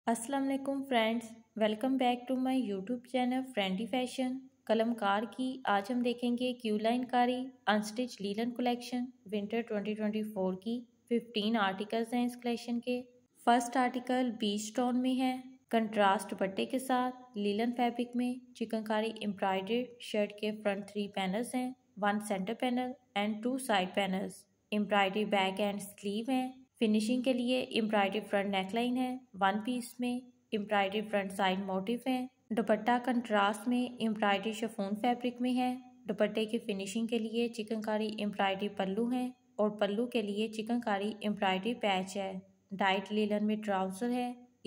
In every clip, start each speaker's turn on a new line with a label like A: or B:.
A: अस्सलाम वालेकुम friends, welcome back to my YouTube channel Friendy fashion. Qalamkar की आज हम देखेंगे क्यू लाइन कारी अनस्टिच लीलन कलेक्शन विंटर 2024 की 15 आर्टिकल्स हैं इस कलेक्शन के। फर्स्ट आर्टिकल बीच टोन में है, कंट्रास्ट दुपट्टे के साथ लीलन फैब्रिक में चिकनकारी एम्ब्रॉयडर्ड शर्ट के फ्रंट 3 पैनल्स हैं, 1 centre panel and 2 side panels. Embroidery back and sleeve हैं। फिनिशिंग के लिए एम्ब्रॉयडरी फ्रंट नेकलाइन है, 1 पीस में एम्ब्रॉयडरी फ्रंट साइड मोटिफ है। दुपट्टा कंट्रास्ट में एम्ब्रॉयडरी शिफॉन फैब्रिक में है। दुपट्टे की फिनिशिंग के लिए चिकनकारी एम्ब्रॉयडरी पल्लू है और पल्लू के लिए चिकनकारी एम्ब्रॉयडरी पैच है। डाइट लीलन में ट्राउजर है,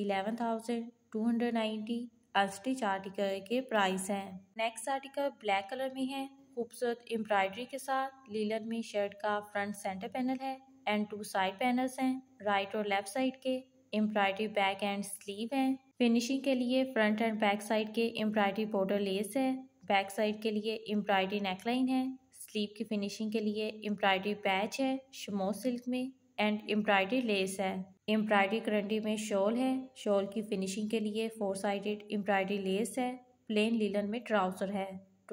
A: 11,290 अनस्टिच आर्टिकल के प्राइस हैं। नेक्स्ट आर्टिकल ब्लैक कलर में है, खूबसूरत एम्ब्रॉयडरी के साथ लीलन में शर्ट का फ्रंट सेंटर पैनल है एंड 2 साइड पैनल्स हैं, राइट और लेफ्ट साइड के। एम्ब्रॉयडरी बैक एंड स्लीव हैं। फिनिशिंग के लिए फ्रंट एंड बैक साइड के एम्ब्रॉयडरी बॉर्डर लेस है। बैक साइड के लिए एम्ब्रॉयडरी नेकलाइन है। स्लीव की फिनिशिंग के लिए एम्ब्रॉयडरी पैच है शमो सिल्क में एंड एम्ब्रॉयडरी लेस है। एम्ब्रॉयडरी करंडी में शॉल है। शॉल की फिनिशिंग के लिए 4 साइडेड एम्ब्रॉयडरी लेस है। प्लेन लीलन में ट्राउजर है।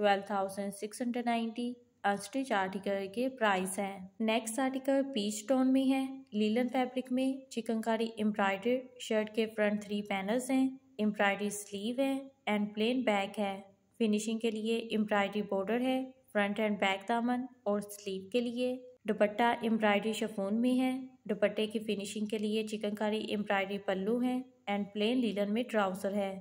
A: 12,690 अनस्टिच आर्टिकल के प्राइस हैं। नेक्स्ट आर्टिकल पीच टोन में है, लीलन फैब्रिक में चिकनकारी एम्ब्रॉयडर्ड शर्ट के फ्रंट 3 पैनल्स हैं, एम्ब्रॉयडरी स्लीव है एंड प्लेन बैक है। फिनिशिंग के लिए एम्ब्रॉयडरी बॉर्डर है, फ्रंट एंड बैक दामन और स्लीव के लिए। दुपट्टा एम्ब्रॉयडरी शिफॉन में है। दुपट्टे की फिनिशिंग के लिए चिकनकारी एम्ब्रॉयडरी पल्लू है एंड प्लेन लीलन में ट्राउजर है।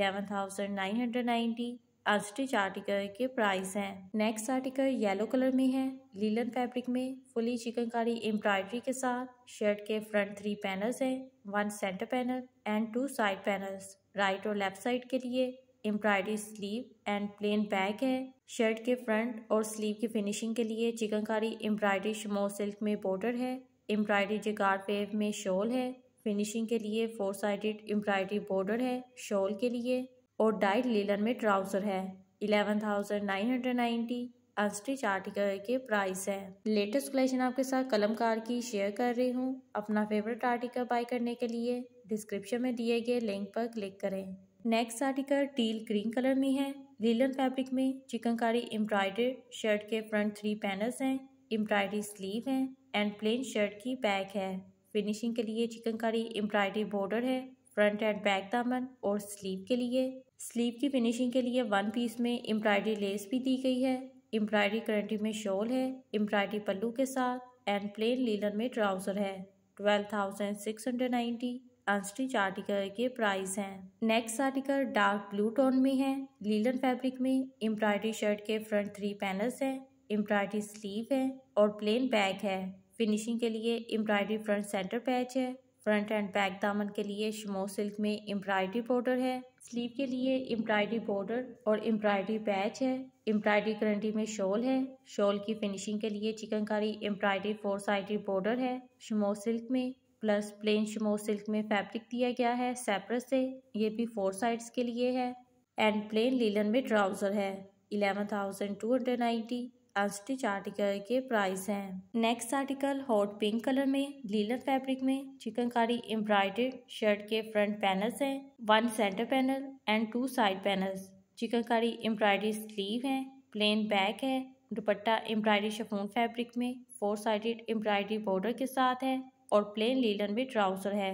A: 11,990 अनस्टिच आर्टिकल के प्राइस हैं। नेक्स्ट आर्टिकल येलो कलर में है, लीलन फैब्रिक में फुली चिकनकारी एम्ब्रॉयडरी के साथ शर्ट के फ्रंट 3 पैनल्स हैं, 1 centre panel and 2 side panels. Right और लेफ्ट साइड के लिए embroidery sleeve and plain back है। शर्ट के फ्रंट और स्लीव की फिनिशिंग के लिए चिकनकारी एम्ब्रॉयडरी शमो सिल्क में बॉर्डर है। एम्ब्रॉयडरी जगार वेव में शॉल है। फिनिशिंग के लिए 4 साइडेड एम्ब्रॉयडरी बॉर्डर है शॉल के लिए और डाइट लीलन में ट्राउजर है। 11,990 अनस्टिच आर्टिकल के प्राइस है। लेटेस्ट कलेक्शन आपके साथ कलमकार की शेयर कर रही हूँ। अपना फेवरेट आर्टिकल बाय करने के लिए डिस्क्रिप्शन में दिए गए लिंक पर क्लिक करें। Next article teal green colour में है, लीलन फैब्रिक में चिकनकारी एम्ब्रॉयडर्ड शर्ट के फ्रंट 3 पैनल्स हैं, एम्ब्रॉयडरी स्लीव है एंड प्लेन शर्ट की बैक है। फिनिशिंग के लिए चिकनकारी एम्ब्रॉयडरी बॉर्डर है, फ्रंट एंड बैक दामन और स्लीव के लिए। स्लीव की फिनिशिंग के लिए 1 पीस में एम्ब्रॉयडरी लेस भी दी गई है। एम्ब्रॉयडरी करंटी में शॉल है, एम्ब्रॉयडरी पल्लू के साथ एंड प्लेन लीलन में ट्राउजर है। 12,690 अनस्टिच आर्टिकल के प्राइस हैं। Next article dark blue tone में है, लीलन फैब्रिक में एम्ब्रॉयडरी शर्ट के फ्रंट 3 पैनल्स हैं, एम्ब्रॉयडरी स्लीव है और प्लेन बैक है। फिनिशिंग के लिए एम्ब्रॉयडरी फ्रंट सेंटर पैच है। फ्रंट एंड बैक दामन के लिए शमो सिल्क में एम्ब्रॉयडरी बॉर्डर है। स्लीव के लिए एम्ब्रॉयडरी बॉर्डर और एम्ब्रॉयडरी पैच है। एम्ब्रॉयडरी करंटी में शॉल है। शॉल की फिनिशिंग के लिए चिकनकारी एम्ब्रॉयडरी 4 साइडेड बॉर्डर है शमो सिल्क में, प्लस प्लेन शमो सिल्क में फैब्रिक दिया गया है सेपरेट से, ये भी 4 साइड्स के लिए है एंड प्लेन लीलन में ट्राउजर है। 11,290 अनस्टिच आर्टिकल के प्राइस हैं। Next article hot pink colour में, लीलन फैब्रिक में चिकनकारी एम्ब्रॉयडर्ड शर्ट के फ्रंट पैनल्स हैं, 1 centre panel and 2 side panels. Chikankari embroidery sleeve है, प्लेन बैक है। दुपट्टा एम्ब्रॉयडरी शिफॉन फैब्रिक में 4 साइडेड एम्ब्रॉयडरी बॉर्डर के साथ है और प्लेन लीलन में ट्राउजर है।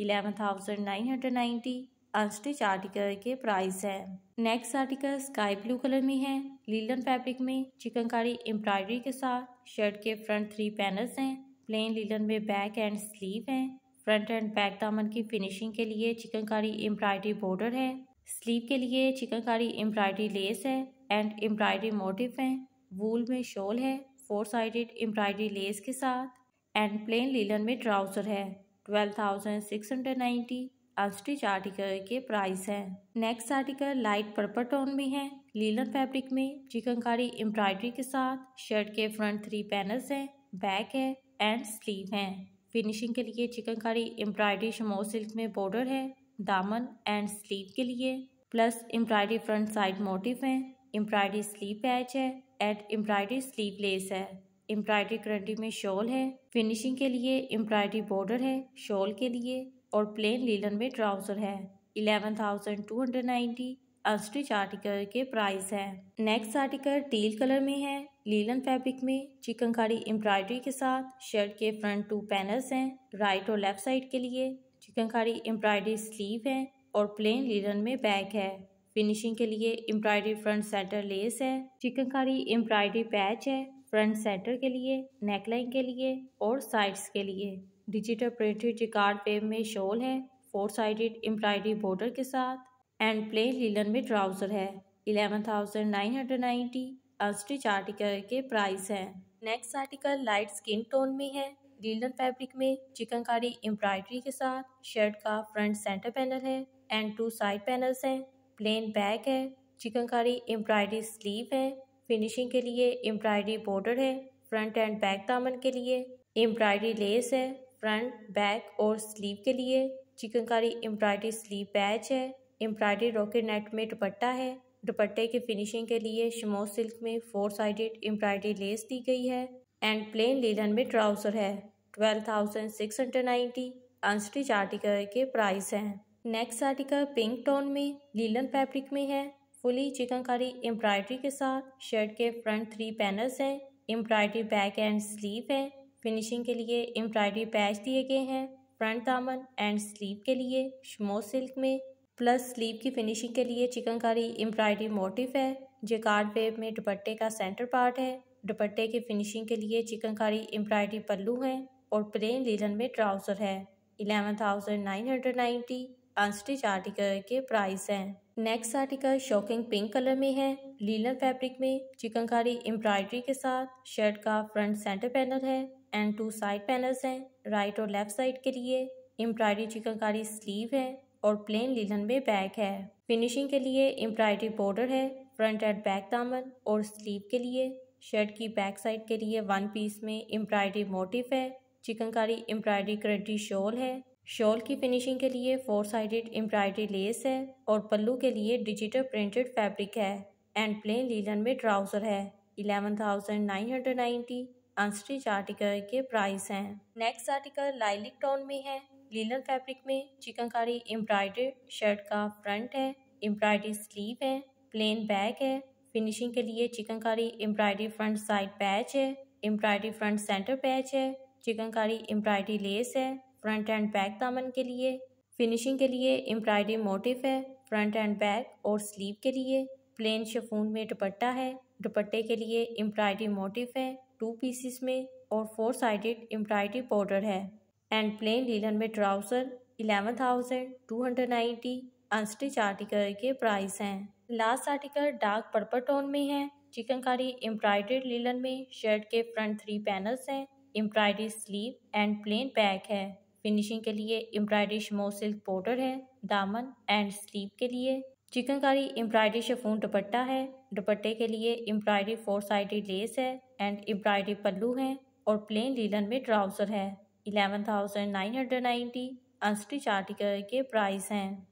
A: 11,990 अनस्टिच आर्टिकल के प्राइस है। Next article sky blue colour में है, लीलन फैब्रिक में चिकनकारी एम्ब्रॉयडरी के साथ शर्ट के फ्रंट 3 पैनल्स हैं, प्लेन लीलन में बैक एंड स्लीव हैं। फ्रंट एंड बैक दामन की फिनिशिंग के लिए चिकनकारी एम्ब्रॉयडरी बॉर्डर है। स्लीव के लिए चिकनकारी एम्ब्रॉयडरी लेस है एंड एम्ब्रॉयडरी मोटिफ है। वूल में शॉल है 4 साइडेड एम्ब्रॉयडरी लेस के साथ एंड प्लेन लीलन में ट्राउजर है। 12,690 अनस्टिच आर्टिकल के प्राइस हैं। Next article light purple tone में है, लीलन फैब्रिक में चिकनकारी एम्ब्रॉयडरी के साथ शर्ट के फ्रंट 3 पैनल्स हैं, बैक है एंड स्लीव हैं। फिनिशिंग के लिए चिकनकारी एम्ब्रॉयडरी शमो सिल्क में बॉर्डर है, दामन एंड स्लीव के लिए, plus embroidery front side motif है। एम्ब्रॉयडरी स्लीव पैच है एंड एम्ब्रॉयडरी स्लीव लेस है। एम्ब्रॉयडरी करंटी में शॉल है। फिनिशिंग के लिए एम्ब्रॉयडरी बॉर्डर है शॉल के लिए। और प्लेन लीलन में ट्राउज़र है। 11,290 अनस्टिच आर्टिकल के प्राइस है। नेक्स्ट आर्टिकल टील कलर में है, लीलन फैब्रिक में चिकनकारी एम्ब्रॉयडरी के साथ। शर्ट के फ्रंट 2 पैनल्स हैं, राइट और लेफ्ट साइड के लिए। चिकनकारी एम्ब्रॉयडरी स्लीव है और प्लेन लीलन में बैक है। फिनिशिंग के लिए एम्ब्रॉयडरी फ्रंट सेंटर लेस है। चिकनकारी एम्ब्रॉयडरी पैच है फ्रंट सेंटर के लिए, नेकलाइन के लिए और साइड्स के लिए। डिजिटल प्रिंटेड जिकार्ड वेव में शॉल है 4 साइडेड एम्ब्रॉयडरी बॉर्डर के साथ एंड प्लेन लीलन में ट्राउजर है। 11,990 अनस्टिच आर्टिकल के प्राइस है। Next article light skin tone में है, लीलन फैब्रिक में चिकनकारी एम्ब्रॉयडरी के साथ। शर्ट का फ्रंट सेंटर पैनल है एंड 2 साइड पैनल्स हैं, प्लेन बैक है। चिकनकारी एम्ब्रॉयडरी स्लीव है। फिनिशिंग के लिए एम्ब्रॉयडरी बॉर्डर है फ्रंट एंड बैक दामन के लिए। एम्ब्रॉयडरी लेस है फ्रंट, बैक और स्लीव के लिए। चिकनकारी एम्ब्रॉयडरी स्लीव पैच है। एम्ब्रॉयडरी रॉकेट नेट में दुपट्टा है। दुपट्टे के फिनिशिंग के लिए शमो सिल्क में 4 साइडेड एम्ब्रॉयडरी लेस दी गई है एंड प्लेन लीलन में ट्राउजर है। 12,690 अनस्टिच आर्टिकल के प्राइस हैं। नेक्स्ट आर्टिकल पिंक टोन में लीलन फैब्रिक में है, फुली चिकनकारी एम्ब्रॉयडरी के साथ। शर्ट के फ्रंट 3 पैनल्स हैं, एम्ब्रॉयडरी बैक एंड स्लीव है। फिनिशिंग के लिए एम्ब्रॉयडरी पैच दिए गए हैं फ्रंट दामन एंड स्लीव के लिए शमो सिल्क में, प्लस स्लीव की फिनिशिंग के लिए चिकनकारी एम्ब्रॉयडरी मोटिफ है। जेकार्ड वेव में दुपट्टे का सेंटर पार्ट है। दुपट्टे की फिनिशिंग के लिए चिकनकारी एम्ब्रॉयडरी पल्लू है और प्लेन लीलन में ट्राउजर है। 11,990 अनस्टिच आर्टिकल के प्राइस हैं। Next article shocking pink colour में है, लीलन फैब्रिक में चिकनकारी एम्ब्रॉयडरी के साथ। शर्ट का फ्रंट सेंटर पैनल है एंड 2 साइड पैनल्स हैं, राइट और लेफ्ट साइड के लिए। एम्ब्रॉयडरी चिकनकारी स्लीव है और प्लेन लीलन में बैक है। फिनिशिंग के लिए एम्ब्रॉयडरी बॉर्डर है फ्रंट एंड बैक दामन और स्लीव के लिए। शर्ट की बैक साइड के लिए 1 पीस में एम्ब्रॉयडरी मोटिफ है। चिकनकारी एम्ब्रॉयडरी क्रेडी शॉल है। शॉल की फिनिशिंग के लिए 4 साइडेड एम्ब्रॉयडरी लेस है और पल्लू के लिए डिजिटल प्रिंटेड फैब्रिक है एंड प्लेन लीलन में ट्राउजर है। 11,990 अनस्टिच आर्टिकल के प्राइस हैं। नेक्स्ट आर्टिकल लाइलिक टोन में है, लीलन फैब्रिक में चिकनकारी एम्ब्रॉयडरी। शर्ट का फ्रंट है, एम्ब्रॉयडरी स्लीव है, प्लेन बैक है। फिनिशिंग के लिए chikankari embroidery front side patch है, एम्ब्रॉयडरी फ्रंट सेंटर पैच है। चिकनकारी एम्ब्रॉयडरी लेस है फ्रंट एंड बैक दामन के लिए। फिनिशिंग के लिए एम्ब्रॉयडरी मोटिफ है फ्रंट एंड बैक और स्लीव के लिए। प्लेन शिफॉन में दुपट्टा है। दुपट्टे के लिए एम्ब्रॉयडरी मोटिफ है 2 पीसेस में और 4 साइडेड एम्ब्रॉयडरी बॉर्डर है एंड प्लेन लीलन में ट्राउजर। 11,290 अनस्टिच आर्टिकल के प्राइस हैं। Last article dark purple tone में है, चिकनकारी एम्ब्रॉयडरी लीलन में। शर्ट के फ्रंट 3 पैनल्स हैं, embroidery sleeve and plain back है। फिनिशिंग के लिए एम्ब्रॉयडरी शमो सिल्क बॉर्डर है दामन एंड स्लीव के लिए। चिकनकारी एम्ब्रॉयडरी शिफॉन दुपट्टा है। दुपट्टे के लिए एम्ब्रॉयडरी 4 साइडेड लेस है एंड एम्ब्रॉयडरी पल्लू है और प्लेन लीलन में ट्राउजर है। 11,990 अनस्टिच आर्टिकल के प्राइस हैं।